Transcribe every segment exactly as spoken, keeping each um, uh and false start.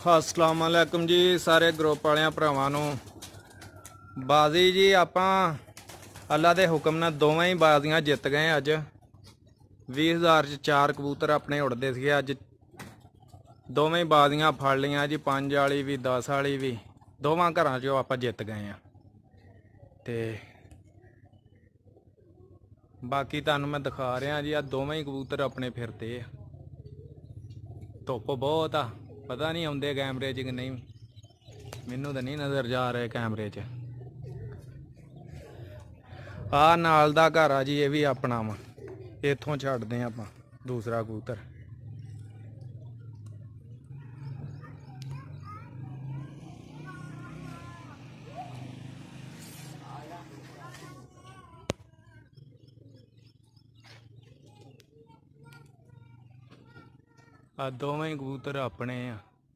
अस्सलाम वालेकुम जी सारे ग्रुप वाले भरावां नूं बाजी जी आपां अल्लाह दे हुक्म नाल दोवें ही बाजियां जित गए। अज भी हज़ार च चार कबूतर अपने उड़ते थे। अज दोवें ही बाजियां फड़ लियां जी, पांच वाली भी दस वाली भी दोवां घरां चों आपां जित गए हैं। ते बाकी तुहानूं मैं दिखा रहा जी, आ दोवें ही कबूतर अपने फिरते। धुप्प बहुत आ, पता नहीं आउंदे कैमरे च कि नहीं, मैनू तो नहीं नज़र जा रहे कैमरे च। आ नाल दा घर आ जी, ये भी अपना वा, इत्थों छड्डदे आपां दूसरा कबूतर। आ दोवें कबूतर अपने आ।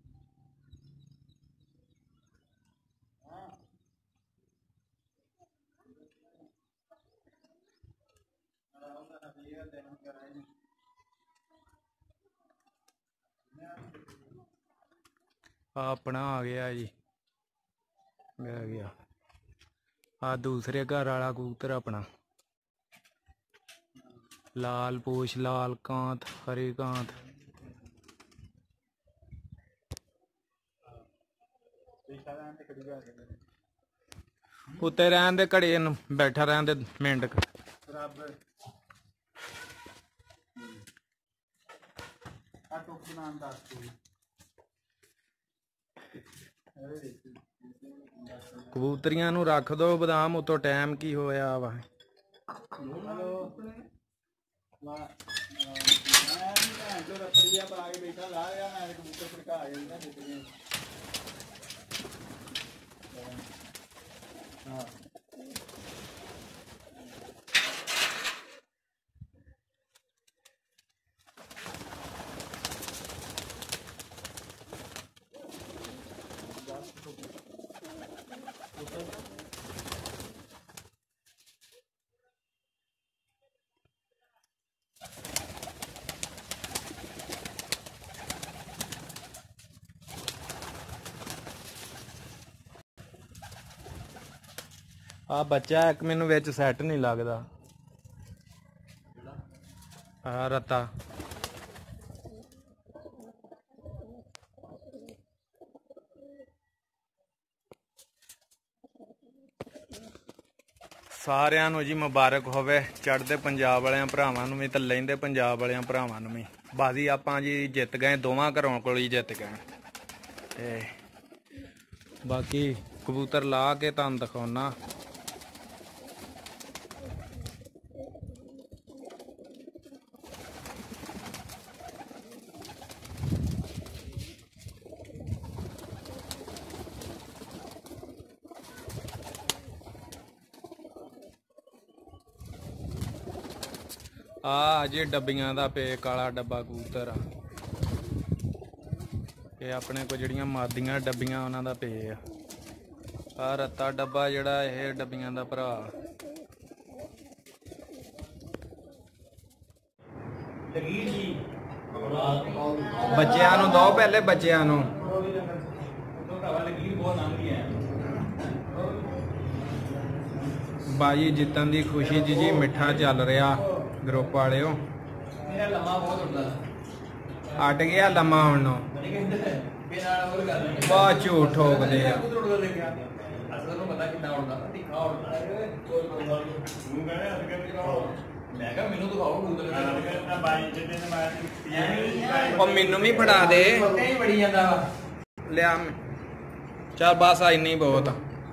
अपना आ गया जी, आ गया। आ दूसरे घर वाला कबूतर अपना, लाल पूछ, लाल कांत, हरी कांत। उत्ते रहन दे, घड़ी बैठा रहन दे मिंट। कबूतरियां नूं रख दो बदाम, उतो टाइम की होया वा। आ बच्चा एक मैनू विच सैट नहीं लगता। आ रत्ता सारिਆਂ ਨੂੰ जी मुबारक होवे, चढ़ते पंजाब वाले भरावां नूं भी ते लैंदे पंजाब वाले भरावां नूं भी। बाजी आपां जी जित गए, दोवां घरों कोल ही जित गए। ते बाकी कबूतर ला के तुहानूं दिखाउणा। आ जी डब्बियां दा पे काला डब्बा कबूतर आ, ये अपने को जड़ियां मादियां डब्बियां उन्हां दा पे आ। आ रत्ता डब्बा जड़ा ये डब्बियां दा भरा। बच्चियां नूं दो पहले, बच्चियां नूं। बाजी जितन की खुशी जी जी मिठा चल रहा ग्रुप वाले। अट गया लम्मा हुण, बहुत झूठ ठोकदे आ। मैनू भी फड़ा दे लिया, चल बस इन्नी बहुत।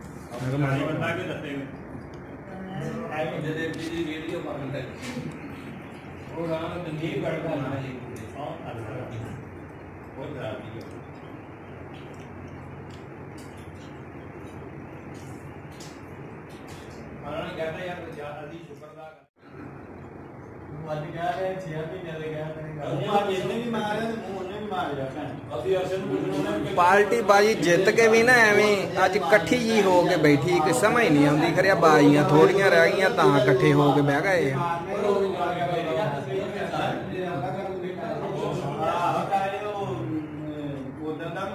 पार्टी बाजी जित के भी ना एवें अज कट्ठी जी हो के बैठी, कि समझ नहीं आती खरिया बाजियां थोड़ियां रह गई तां कट्ठे हो के बह गए।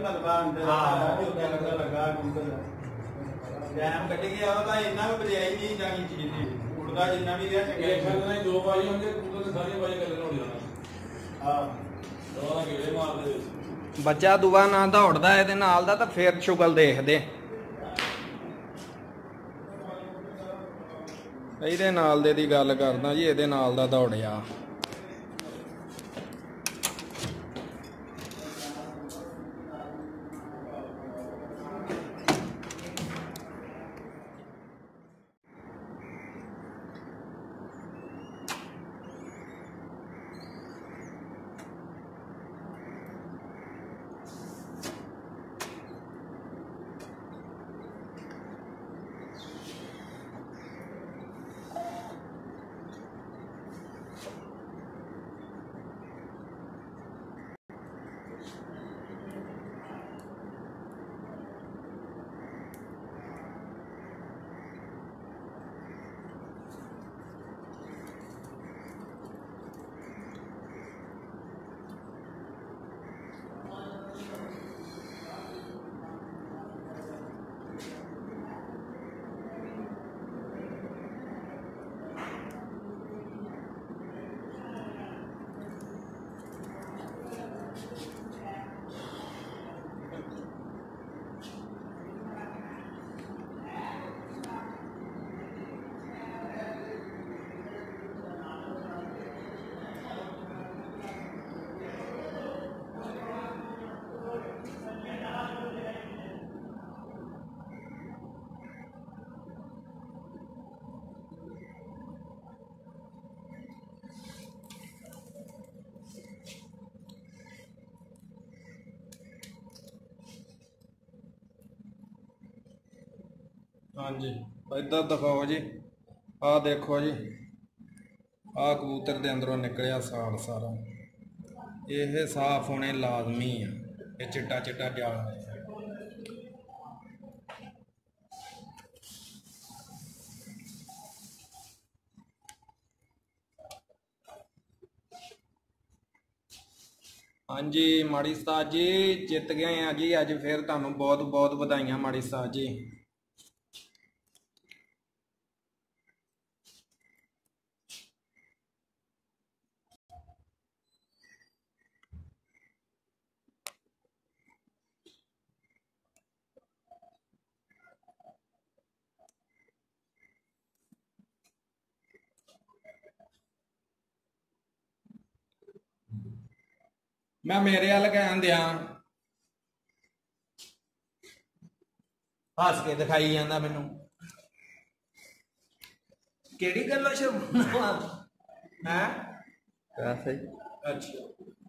ਮਲਬਾ ਅੰਦਰ ਆ ਤੇ ਉੱਤੇ ਲੱਗਾ ਲੱਗਾ ਗੁੰਦਲ ਜੈਮ ਕੱਢ ਗਿਆ ਉਹ ਤਾਂ ਇੰਨਾ ਵੀ ਬਜਾਈ ਨਹੀਂ ਜਾਣੀ ਚੀਜ਼ ਦੀ ਉੜਦਾ ਜਿੰਨਾ ਵੀ ਰਿਹਾ ਚੰਗਾ ਇਹ ਖਲ ਨਹੀਂ ਦੋ ਵਾਰੀ ਹੁੰਦੇ ਤੂੰ ਤਾਂ ਸਾਰੀਆਂ ਵਾਰੀ ਕਰ ਲੈਣ ਹੋ ਜਾਣਾ ਹਾਂ ਦੋ ਗੇੜੇ ਮਾਰਦੇ ਬੱਚਾ ਦੁਆ ਨਾ ਦੌੜਦਾ ਇਹਦੇ ਨਾਲ ਦਾ ਤਾਂ ਫੇਰ ਸ਼ੁਗਲ ਦੇਖਦੇ ਇਹਦੇ ਨਾਲ ਦੇ ਦੀ ਗੱਲ ਕਰਦਾ ਜੀ ਇਹਦੇ ਨਾਲ ਦਾ ਦੌੜਿਆ हाँ जी इधर दिखाओ जी आ देखो जी आ कबूतर के अंदरों निकलिया साल सारा ये साफ होने लाजमी है ये चिट्टा चिट्टा जाल हाँ जी माड़ी उस्ताद जी जित गए हैं जी अज फिर तुहानू बहुत बहुत बधाइयां माड़ी उस्ताद जी मैं मेरे वाल कहन दिया हस के दिखाई जाता मैनू केड़ी गल्लों शर्माना है अच्छा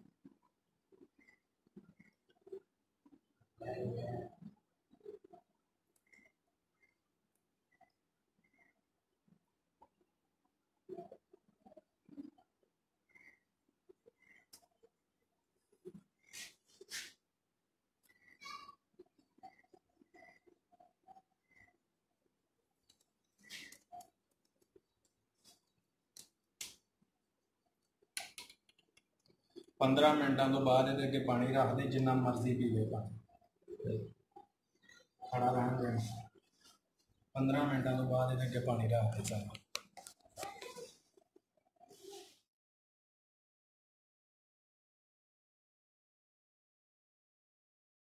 पंद्रह मिनटों तो बाद ये अगे पानी रख दे जिन्ना मर्जी पीवे पानी खड़ा रहन देना पंद्रह मिनटों तो बाद ये अगे पानी रख दे सारा